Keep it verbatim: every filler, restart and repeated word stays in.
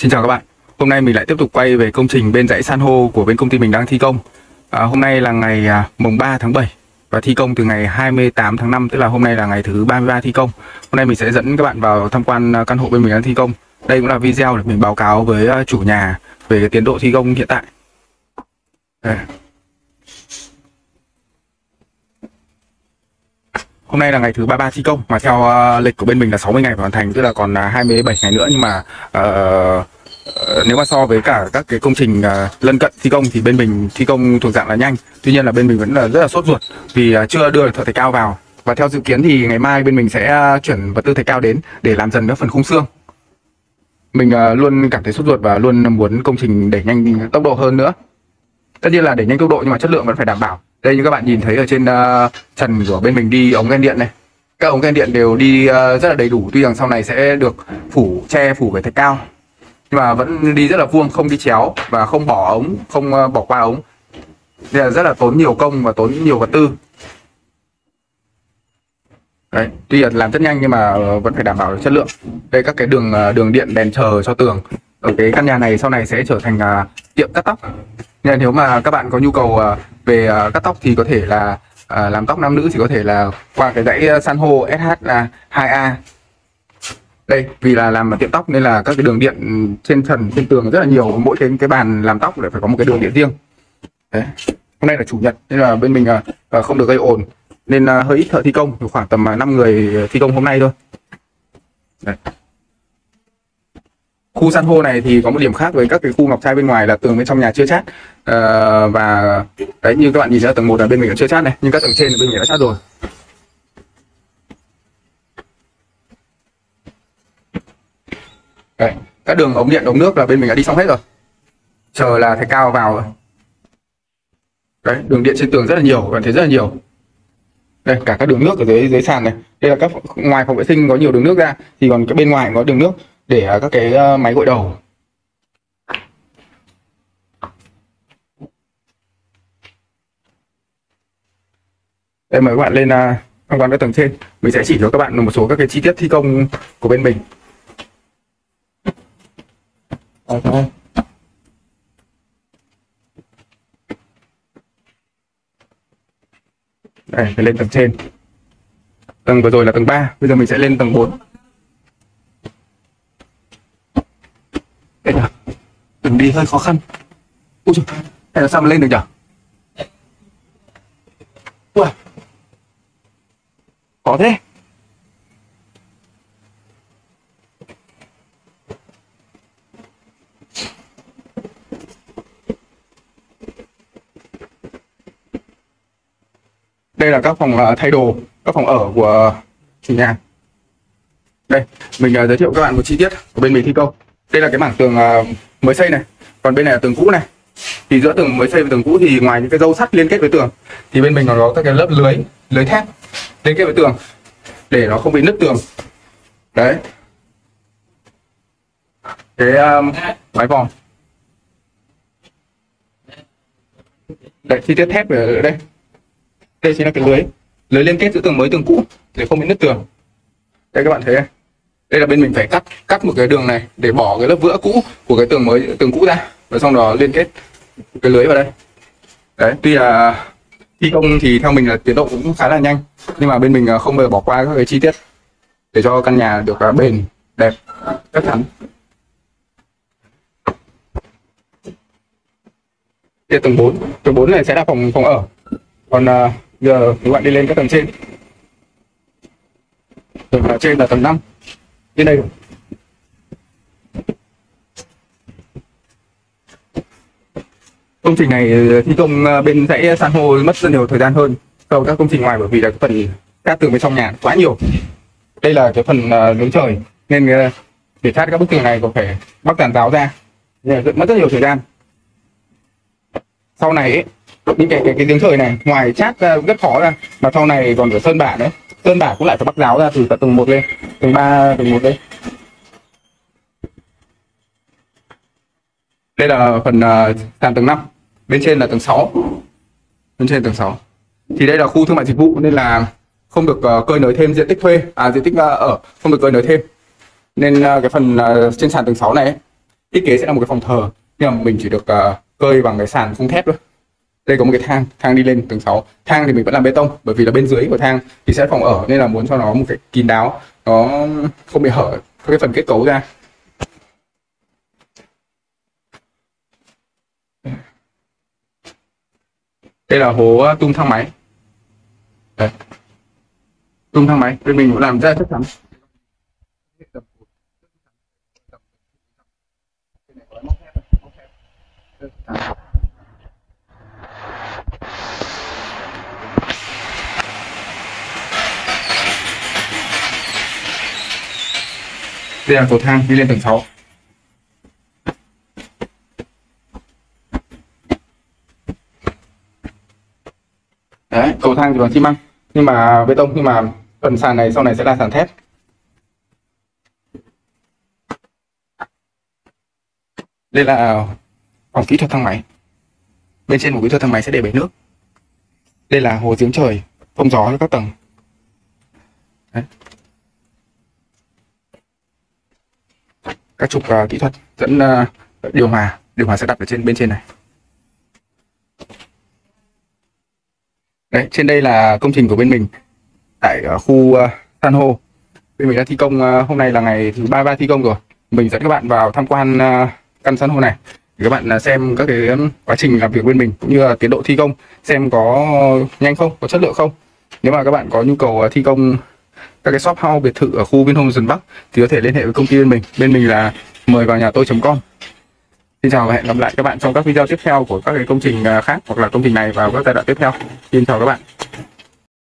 Xin chào các bạn. Hôm nay mình lại tiếp tục quay về công trình bên dãy san hô của bên công ty mình đang thi công. À, hôm nay là ngày à, mùng ba tháng bảy và thi công từ ngày hai mươi tám tháng năm, tức là hôm nay là ngày thứ ba mươi ba thi công. Hôm nay mình sẽ dẫn các bạn vào tham quan căn hộ bên mình đang thi công. Đây cũng là video để mình báo cáo với chủ nhà về cái tiến độ thi công hiện tại. Đây. Hôm nay là ngày thứ ba mươi ba thi công, mà theo uh, lịch của bên mình là sáu mươi ngày phải hoàn thành, tức là còn uh, hai mươi bảy ngày nữa. Nhưng mà uh, uh, nếu mà so với cả các cái công trình uh, lân cận thi công thì bên mình thi công thuộc dạng là nhanh. Tuy nhiên là bên mình vẫn là rất là sốt ruột vì uh, chưa đưa được thợ thạch cao vào. Và theo dự kiến thì ngày mai bên mình sẽ uh, chuyển vật tư thạch cao đến để làm dần các phần khung xương. Mình uh, luôn cảm thấy sốt ruột và luôn muốn công trình đẩy nhanh tốc độ hơn nữa. Tất nhiên là đẩy nhanh tốc độ nhưng mà chất lượng vẫn phải đảm bảo. Đây như các bạn nhìn thấy ở trên uh, trần của bên mình đi ống gen điện này, các ống gen điện đều đi uh, rất là đầy đủ. Tuy rằng sau này sẽ được phủ che phủ với thạch cao nhưng mà vẫn đi rất là vuông, không đi chéo và không bỏ ống, không uh, bỏ qua ống. Nên là rất là tốn nhiều công và tốn nhiều vật tư. Đấy, tuy là làm rất nhanh nhưng mà vẫn phải đảm bảo chất lượng. Đây các cái đường đường điện đèn chờ cho tường. Ở cái căn nhà này sau này sẽ trở thành uh, tiệm cắt tóc. Nên nếu mà các bạn có nhu cầu uh, về uh, cắt tóc thì có thể là uh, làm tóc nam nữ thì có thể là qua cái dãy san hô ét hát hai A. Đây, vì là làm tiệm tóc nên là các cái đường điện trên trần trên tường rất là nhiều, mỗi cái cái bàn làm tóc lại phải có một cái đường điện riêng. Đấy. Hôm nay là chủ nhật nên là bên mình uh, không được gây ồn nên uh, hơi ít thợ thi công, khoảng tầm uh, năm người thi công hôm nay thôi. Đấy. Khu san hô này thì có một điểm khác với các cái khu ngọc trai bên ngoài là tường bên trong nhà chưa chát. À, và đấy như các bạn nhìn thấy tầng một là bên mình cũng chưa chát này, nhưng các tầng trên là bên mình đã chát rồi. Đấy, các đường ống điện ống nước là bên mình đã đi xong hết rồi, chờ là thạch cao vào rồi. Đấy, đường điện trên tường rất là nhiều, bạn thấy rất là nhiều. Đây cả các đường nước ở dưới dưới sàn này, đây là các ngoài phòng vệ sinh có nhiều đường nước ra thì còn cái bên ngoài có đường nước để các cái máy gội đầu. Đây mời các bạn lên tham quan các tầng trên, mình sẽ chỉ cho các bạn một số các cái chi tiết thi công của bên mình. Đây, đây phải lên tầng trên. Tầng vừa rồi là tầng ba, bây giờ mình sẽ lên tầng bốn. Đây nhỉ, đường đi hơi khó khăn. Ui trời, hay là sao mà lên được nhỉ? Ui, khó thế. Đây là các phòng uh, thay đồ, các phòng ở của chủ nhà. Đây, mình uh, giới thiệu các bạn một chi tiết của bên mình thi công. Đây là cái mảng tường uh, mới xây này, còn bên này là tường cũ này. Thì giữa tường mới xây và tường cũ thì ngoài những cái râu sắt liên kết với tường thì bên mình còn có các cái lớp lưới, lưới thép liên kết với tường để nó không bị nứt tường. Đấy. Cái um, mái vòm. Đây, chi tiết thép ở đây. Đây chính là cái lưới, lưới liên kết giữa tường mới tường cũ để không bị nứt tường. Đây các bạn thấy đây. Đây là bên mình phải cắt cắt một cái đường này để bỏ cái lớp vữa cũ của cái tường mới tường cũ ra và xong đó liên kết cái lưới vào đây. Đấy, tuy là thi công thì theo mình là tiến độ cũng khá là nhanh nhưng mà bên mình không bao giờ bỏ qua các cái chi tiết để cho căn nhà được bền đẹp chắc chắn. Đây tầng bốn, tầng bốn này sẽ là phòng phòng ở. Còn uh, giờ các bạn đi lên các tầng trên. Tầng uh, trên là tầng năm. Trên đây. Công trình này thi công uh, bên dãy san hô mất rất nhiều thời gian hơn so với các công trình ngoài, bởi vì là cái phần cát tường bên trong nhà quá nhiều. Đây là cái phần uh, hướng trời nên uh, để chát các bức tường này còn phải bắc giàn giáo ra, nên mất rất nhiều thời gian. Sau này ấy, những cái cái cái giếng trời này ngoài chát ra rất khó ra mà sau này còn phải sơn bả nữa, sơn bả cũng lại phải bắc giáo ra từ tầng một lên, tầng ba, tầng một lên. Đây là phần uh, sàn tầng năm, bên trên là tầng sáu, bên trên tầng sáu. Thì đây là khu thương mại dịch vụ nên là không được uh, cơi nới thêm diện tích thuê, à diện tích uh, ở không được cơi nới thêm. Nên uh, cái phần uh, trên sàn tầng sáu này ấy, thiết kế sẽ là một cái phòng thờ, nhưng mà mình chỉ được uh, cơi bằng cái sàn khung thép thôi. Đây có một cái thang thang đi lên tầng sáu. Thang thì mình vẫn làm bê tông, bởi vì là bên dưới của thang thì sẽ phòng ở, nên là muốn cho nó một cái kín đáo, nó không bị hở cái phần kết cấu ra. Đây là hố tung thang máy. Đấy. Tung thang máy bên mình cũng làm rất là chắc chắn. Đây là cầu thang đi lên tầng sáu. Đấy, cầu thang thì bằng xi măng nhưng mà bê tông, nhưng mà phần sàn này sau này sẽ là sàn thép. Đây là phòng kỹ thuật thang máy. Bên trên của kỹ thuật thang máy sẽ để bể nước. Đây là hồ giếng trời thông gió cho các tầng. Đấy. Các trục uh, kỹ thuật dẫn uh, điều hòa, điều hòa sẽ đặt ở trên bên trên này. Đấy, trên đây là công trình của bên mình tại uh, khu uh, san hô. Bên mình đã thi công, uh, hôm nay là ngày thứ ba ba thi công rồi. Mình dẫn các bạn vào tham quan uh, căn san hô này để các bạn uh, xem các cái um, quá trình làm việc bên mình, cũng như là tiến độ thi công xem có nhanh không, có chất lượng không. Nếu mà các bạn có nhu cầu uh, thi công các cái shop house biệt thự ở khu Vinhome Dần Bắc thì có thể liên hệ với công ty bên mình. Bên mình là mời vào nhà tôi chấm com. Xin chào và hẹn gặp lại các bạn trong các video tiếp theo của các cái công trình khác, hoặc là công trình này vào các giai đoạn tiếp theo. Xin chào các bạn.